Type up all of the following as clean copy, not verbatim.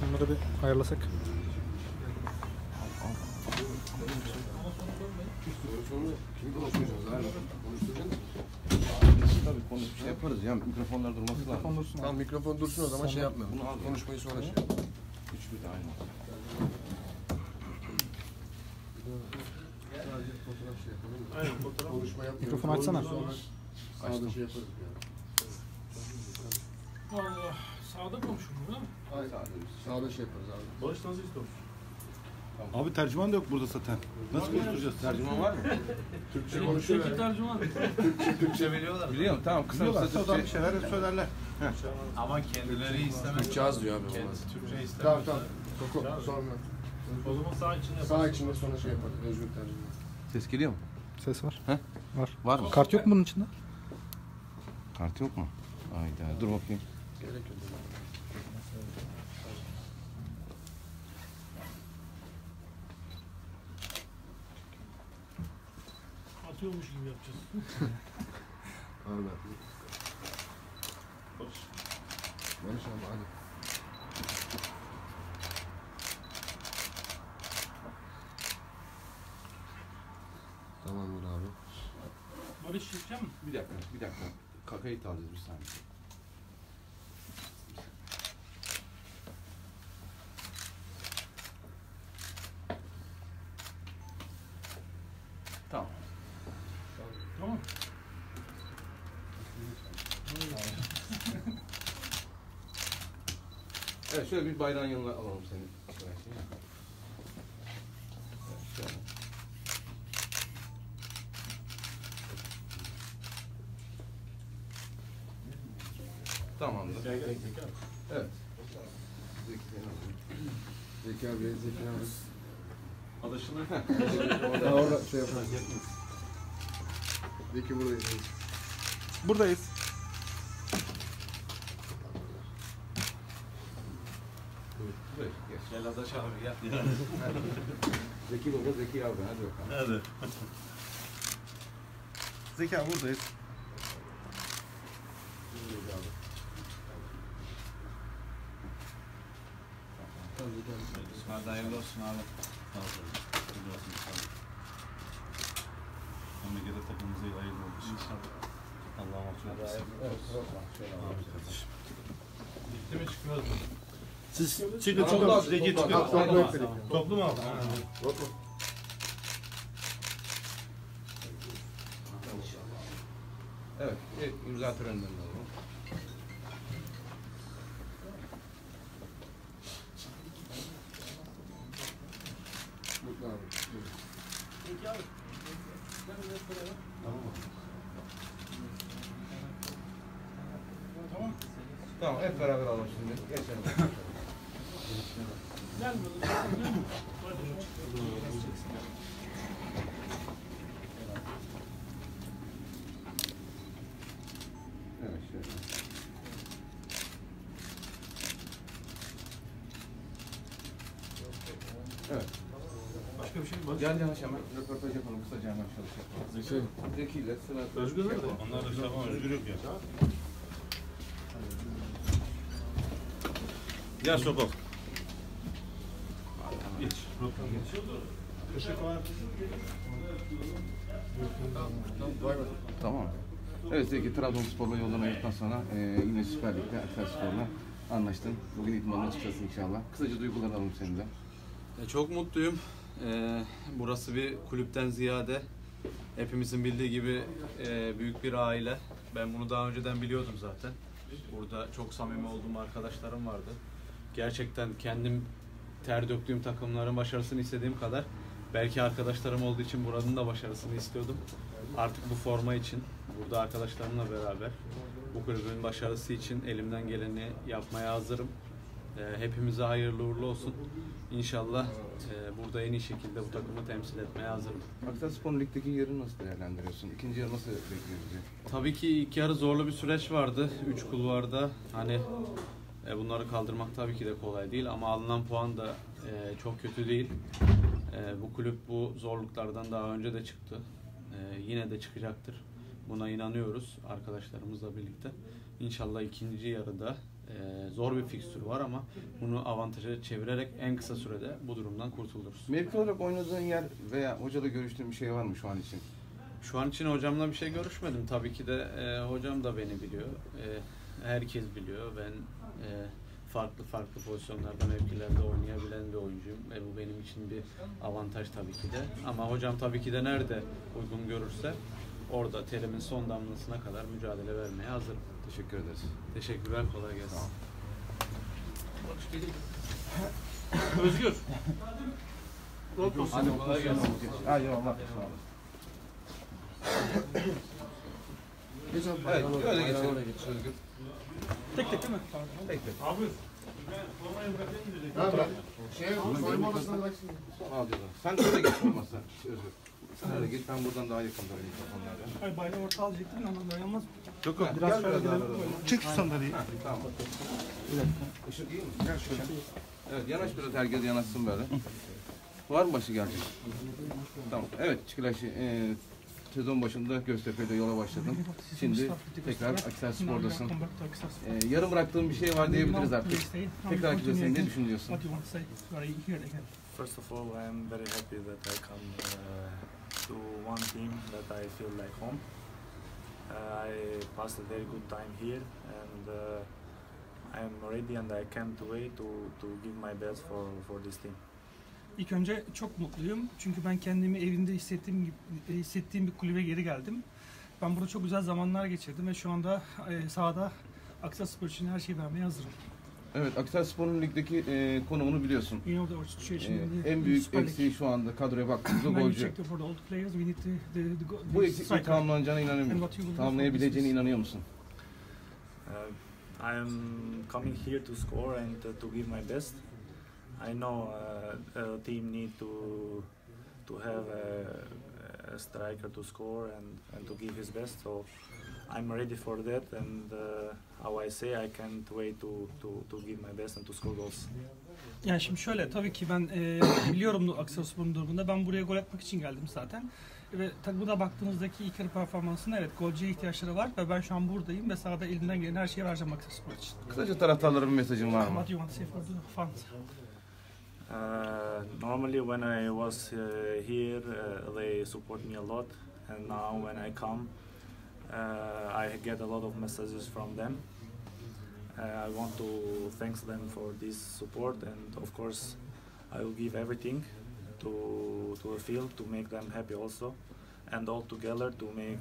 Onları bir ayarlasak. Tabii konuş şey yaparız ya, mikrofonlar durması lazım. Tamam, mikrofon dursun o zaman, şey yapmayalım. Konuşmayı sonra şey yapalım. Üçlü de aynı. Sadece fotoğraf şey yapalım. Aynen, fotoğraf. Konuşma yapmayalım. Mikrofonu açsana. Sonra sağda şey yaparız yani. Allah, sağda konuşurum değil mi? Hayır, sağda şey yaparız abi. Barış nasıl istiyorsun? Abi tercüman da yok burada zaten. Nasıl konuşturacağız? Tercüman var mı? Türkçe konuşuyor Türkçe yani. tercüman. Türkçe biliyorlar. Biliyorum, tamam, kısa Biliyorlarsa o da bir Türkçe. şeyler söylerler. Ama kendileri istemez. Türkçe az diyor abi. Kendisi Türkçe istemez. Tamam tamam. Sonra. O zaman sağ içinde yaparsın. Sağ içinde sonra şey yaparız. Özgür tercüman. Ses geliyor mu? Ses var. He? Var. Var mı? Kart yok mu bunun içinde? Kart yok mu? Hayda, dur bakayım. Gerek yok. Atıyormuş gibi yapacağız. Abi. Barış abi hadi. Tamamdır abi. Barış çekeceğim mi? Bir dakika. Kayıt alacağız bir saniye. Tamam. Tamam. Evet, şöyle bir bayrağın yanına alalım seni. Evet, şöyle. Tamamdır. Evet. Zeki abi, Zeki abi. Adaşını Ha, orada şey yaparız. Zeki buradayız. Buradayız. Buyur, geç. gel Adaş abi gel. Zeki baba, Zeki abi, hadi bakalım. Hadi. Zeki abi buradayız. İsmail hayırlı olsun abi. Sağ olun. Hayırlı olsun. Sağ olun. Memlekete takımımıza hayırlı olsun. İnşallah. Allah'a emanet olsun. Abi kardeşim. Bitti mi çıkıyoruz mu? Siz çıkın çıkın. Zeki çıkın. Toplu mu aldın? Evet, imza töreninden de alalım. Mutlu abi. Peki abi. Tamam. Tamam, hep beraber alalım şimdi. Geçelim. Gel böyle. Evet, şöyle. Evet. Başka bir şey mi? Gel yanaş hemen. Röportaj yapalım. Kısaca hemen çalışalım. Zeki ile sıra. Özgür nerede? Onlar da tamam özgür yok ya. Gel sokak. Geç. Tamam. Evet, Zeki, Trabzonspor'la yoldan ayırdıktan sonra yine Süper Lig'de Akhisarspor'la anlaştın. Bugün idmanına çıkacağız inşallah. Kısaca duygular alalım senin de. Çok mutluyum. Burası bir kulüpten ziyade hepimizin bildiği gibi büyük bir aile. Ben bunu daha önceden biliyordum zaten. Burada çok samimi olduğum arkadaşlarım vardı. Gerçekten kendim ter döktüğüm takımların başarısını istediğim kadar belki arkadaşlarım olduğu için buranın da başarısını istiyordum. Artık bu forma için burada arkadaşlarımla beraber bu kulübün başarısı için elimden geleni yapmaya hazırım. Hepimize hayırlı uğurlu olsun. İnşallah burada en iyi şekilde bu takımı temsil etmeye hazırım. Akhisarspor'un ligdeki yerini nasıl değerlendiriyorsun? İkinci yarı nasıl bekliyoruz? Tabii ki ilk yarı zorlu bir süreç vardı. 3 kulvarda hani bunları kaldırmak tabii ki de kolay değil ama alınan puan da çok kötü değil. Bu kulüp bu zorluklardan daha önce de çıktı. Yine de çıkacaktır. Buna inanıyoruz arkadaşlarımızla birlikte. İnşallah ikinci yarıda Zor bir fikstür var ama bunu avantaja çevirerek en kısa sürede bu durumdan kurtuluruz. Mevki olarak oynadığın yer veya hocayla görüştüğün bir şey var mı şu an için? Şu an için hocamla bir şey görüşmedim. Tabii ki de hocam da beni biliyor. Herkes biliyor. Ben farklı pozisyonlarda, mevkilerde oynayabilen bir oyuncuyum. Bu benim için bir avantaj tabii ki de. Ama hocam tabii ki de nerede uygun görürse orada terimin son damlasına kadar mücadele vermeye hazırım. Teşekkür ederiz. Teşekkürler, kolay gelsin. Özgür. Hadi kolay gelsin. Hadi Allah. Evet, öyle geçelim. Tek tek değil mi? Tek tek. Abi. Formayı bırakayım diyecek. Soyma odasına bıraksın. Al diyorlar. Sen de öyle geç olmazsa. Özgür. Sen öyle git. Ben buradan daha yakın durayım mikrofonlardan. Hayır bayrağı orta alacaktım ama dayanmaz mı? Yok yok. Biraz şöyle daha. Çık şu sandalyeyi. Tamam. Bir dakika. Işık iyi mi? Gel şöyle. Evet, yanaş biraz, herkes yanaşsın böyle. Var mı başı gelecek? Tamam. Evet, Çikilaşı sezon başında Göztepe'de yola başladım. Şimdi tekrar Akhisarspor'dasın. Yarım bıraktığım bir şey var diyebiliriz artık. Tekrar Akhisar'ın ne düşünüyorsun? First of all, I'm very happy that I come to one team that I feel like home. I passed a very good time here, and I'm ready, and I can't wait to give my best for this team. İlk önce çok mutluyum çünkü ben kendimi evinde hissettiğim bir kulübe geri geldim. Ben burada çok güzel zamanlar geçirdim ve şu anda sahada Akhisarspor için her şeyi vermeye hazırım. Evet, Akhisarspor'un ligdeki konumunu biliyorsun. En büyük eksiği şu anda kadroya baktığımızda golcü. Bu eksikliği tamamlanacağına inanıyor musun? Tamamlayabileceğine inanıyor musun? I'm coming here to score and to give my best. I know a team need to have a striker to score and to give his best. So I'm ready for that, and how I say, I can't wait to give my best and to score goals. Yani şimdi şöyle, tabii ki ben biliyorum Akhisarspor'un durumunda. Ben buraya gol atmak için geldim zaten. Ve tabii bu da baktığınızdaki ilk yarı performansında evet golcüye ihtiyaçları var ve ben şu an buradayım ve sahada elinden gelen her şeyi vereceğim Akhisarspor için. Kısaca taraftarlara bir mesajın var mı? What you want to say for the fans? Normally when I was here, they support me a lot, and now when I come, I get a lot of messages from them. I want to thank them for this support, and of course I will give everything to the field to make them happy also, and all together to make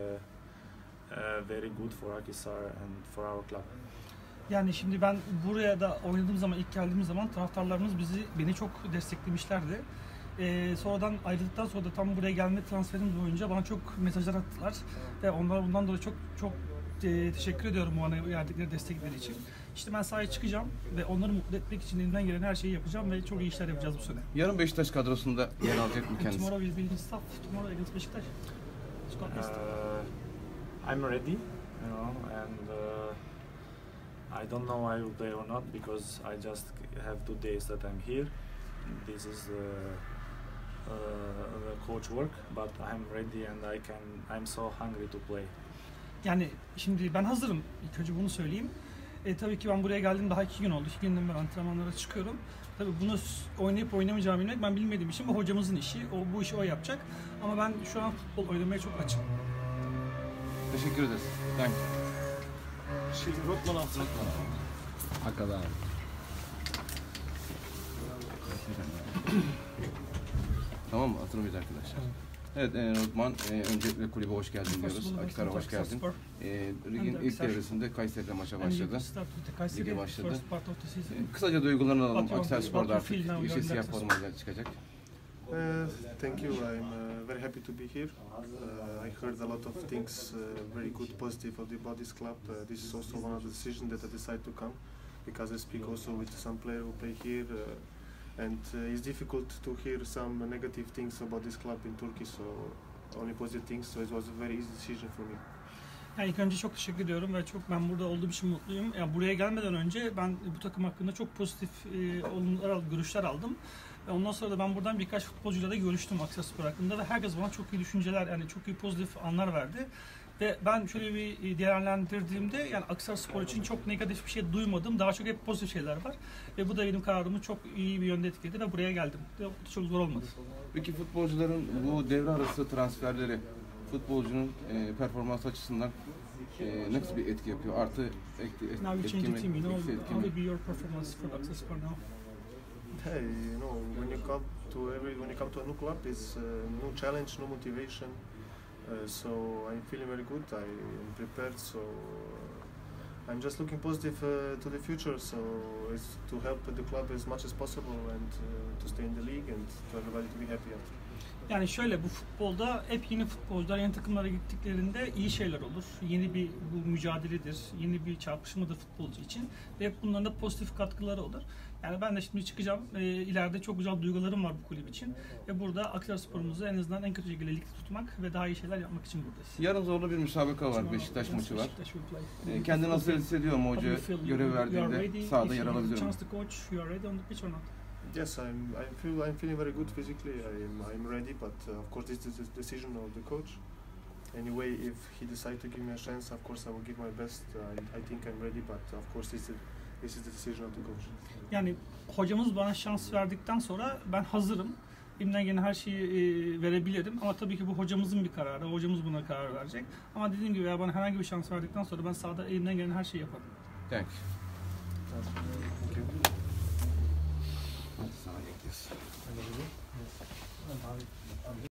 very good for Akhisar and for our club. Yani şimdi ben buraya da oynadığım zaman, ilk geldiğim zaman taraftarlarımız beni çok desteklemişlerdi. Sonradan ayrıldıktan sonra da tam buraya gelme transferim boyunca bana çok mesajlar attılar ve onlara bundan dolayı çok teşekkür ediyorum bana verdikleri destekleri için. İşte ben sahaya çıkacağım ve onları mutlu etmek için elimden gelen her şeyi yapacağım ve çok iyi işler yapacağız bu sene. Yarın Beşiktaş kadrosunda yer alacak mı kendisi? Tomorrow will be in staff. Tomorrow against Beşiktaş. I'm ready, you know, and I don't know I will play or not because I just have 2 days that I'm here. This is the coach work, but I'm ready and I'm so hungry to play. Yani şimdi ben hazırım. İlk önce bunu söyleyeyim. Tabii ki ben buraya geldim daha 2 gün oldu. 2 günden beri antrenmanlara çıkıyorum. Tabii bunu oynayıp oynamayacağımı bilmek ben bilmediğim için bu hocamızın işi. Bu işi o yapacak. Ama ben şu an futbol oynamaya çok açım. Teşekkür ederiz. Thank you. Şimdi Rotman altına. Hakikaten. Tamam mı? Hatırlamayız arkadaşlar. Evet, Rotman, öncelikle kulübe hoş geldin diyoruz. Akhisar'a hoş geldin. Ligin ilk devresinde Kayseri'de maça başladı. Lige başladı. Kısaca duygularını alalım. Akhisarspor'da artık işe siyah formayla çıkacak. Thank you. I'm very happy to be here. I heard a lot of things, very good, positive about this club. This is also one of the decisions that I decided to come because I speak also with some players who play here, and it's difficult to hear some negative things about this club in Turkey. So only positive things. So it was a very easy decision for me. Yani ilk önce çok teşekkür ediyorum ve ben burada olduğum için mutluyum. Yani buraya gelmeden önce ben bu takım hakkında çok pozitif görüşler aldım. Ve ondan sonra da ben buradan birkaç futbolcuyla da görüştüm Akhisarspor hakkında ve herkes bana çok iyi düşünceler, yani çok iyi pozitif anlar verdi. Ve ben şöyle bir değerlendirdiğimde yani Akhisarspor için çok negatif bir şey duymadım. Daha çok hep pozitif şeyler var. Ve bu da benim kararımı çok iyi bir yönde etkiledi ve buraya geldim. Ve çok zor olmadı. Peki futbolcuların bu devre arası transferleri futbolcunun performans açısından nasıl bir etki yapıyor? Artı Now you change the team, you know, eksi etki how mi? will be your performance for Akhisarspor now? Hey, you know, when you come to a new club, it's no challenge, no motivation. So I'm feeling very good. I am prepared. So I'm just looking positive to the future. So it's to help the club as much as possible and to stay in the league and to everybody to be happy after. Yani şöyle, bu futbolda hep yeni futbolcular yeni takımlara gittiklerinde iyi şeyler olur. Yeni bir bu mücadeledir, yeni bir çarpışmadır futbolcu için. Ve hep bunların da pozitif katkıları olur. Yani ben de şimdi çıkacağım. İleride çok güzel duygularım var bu kulüp için. Ve burada Akhisarspor'umuzu en azından en kötü şekilde ligde tutmak ve daha iyi şeyler yapmak için buradayız. Yarın zorlu bir müsabaka var. Beşiktaş maçı var. Beşiktaş will play. Kendini nasıl hissediyor mu hoca görev verdiğinde sahada yer alabiliyor mu? Chance to coach, you are ready on the pitch or not? Yes, I'm feeling very good physically. I'm ready, but of course this is the decision of the coach. Anyway, if he decides to give me a chance, of course I will give my best. I think I'm ready, but of course this is the decision of the coach. Yani hocamız bana şans verdikten sonra ben hazırım. Elimden gelen her şeyi verebilirim ama tabii ki bu hocamızın bir kararı. Hocamız buna karar verecek. Ama dediğim gibi bana herhangi bir şans verdikten sonra ben sahada elimden gelen her şeyi yaparım. Thank you. Thank you. Hadi sana bekliyoruz.